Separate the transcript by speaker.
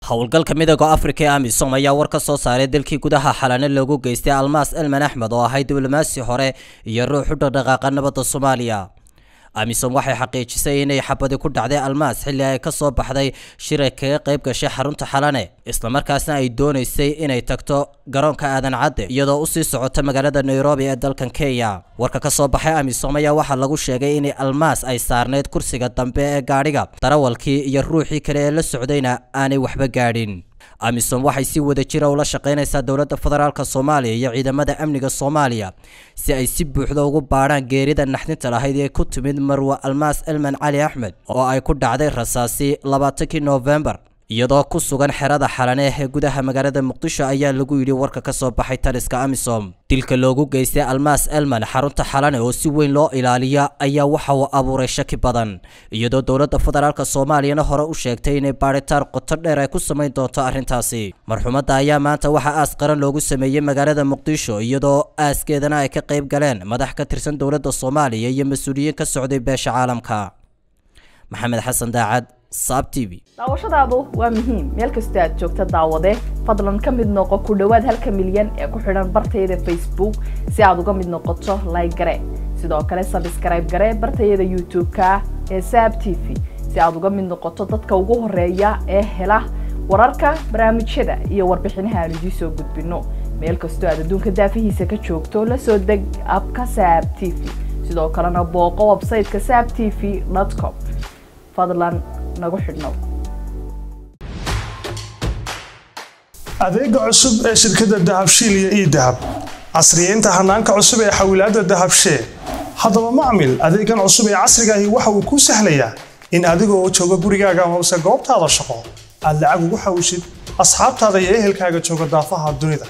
Speaker 1: howlgalka midowga Afrika ee AMISOM ayaa war ka soo saaray dalkii gudaha xalane loogu geystay Almas Elman Axmed oo ahay diblomaasi hore iyo ruux u dhaqaaqa nabadda Soomaaliya. AMISOM waxay xaqiijisay inay xabadi ku dhacday Almas xilli ay ka soo baxday shir ay kaga qayb gashay xarunta xalane, isla markaasna ay doonaysay inay tagto garoonka Aadan Cadde iyadoo u sii socota magaalada Nairobi ee dalkan Kenya. warka ka soo baxay AMISOM ayaa waxa lagu sheegay in Almas ay saarneed kursiga dambe ee gaadhiga, darawalkii iyo ruuxii kale ee la socdayna aanay waxba gaadhin. AMISOM waxay si wada jir ula shaqeynaysaa dawladda federaalka Soomaaliya iyo ciidamada amniga Soomaaliya si ay si buuxda ugu baaraan geerida naxdinta lahayd ee ku timid Marwa Almas Elman Ali Axmed oo ay ku dhacday rasaasi 20 November iyadoo ku sugan xerada xalane ee gudaha magaalada Muqdisho ayaa lagu yiri warka ka soo baxay taliska AMISOM. dilka loogu geystay Almas Elman xarunta xalane oo si weyn loo ilaaliyo ayaa waxa uu abuuray shaki badan iyadoo dawladda federaalka Soomaaliya hore u sheegtay in baaritaan qoto dheer ay ku sameyn doonto arrintaasi. marxumadda ayaa maanta waxa aas qaran loogu sameeyay magaalada Muqdisho iyadoo aaskeedana ay ka qayb galeen madax ka tirsan dawladda Soomaaliya iyo mas'uuliyiin ka socday beesha caalamka. Maxamed Xasan Daacad, Saab TV.
Speaker 2: daawashadaadu waa muhiim meel kasta aad joogto daawade fadlan ka mid noqo ku dhawaad 1 milyan ee ku xidhan bartayda Facebook si aad uga mid noqoto like gare sidoo kale subscribe gare bartayda YouTube-ka ee Saab TV si aad uga mid noqoto dadka ugu horeeya ee hela wararka barnaamijyada iyo warbixinaha aan idin soo gudbino meel kasta aad adduunka daafihiisa ka joogto la soo deg abka Saab TV sidoo kalena booqo website-ka sabtv.com fadlan nagu xidhnow.
Speaker 3: adeega cusub ee shirkadda Dahabshiil iyo Idahab casriyeynta hanaanka cusub ee xawilaadda Dahabshiil. haddaba macmil adeegan cusub ee casriga ahi waxa uu ku sahlayaa in adigoo jooga gurigaaga ama goobtaada shaqo aad lacag ugu xawishid asxaabtaada iyo ehelkaaga jooga daafaha dunida.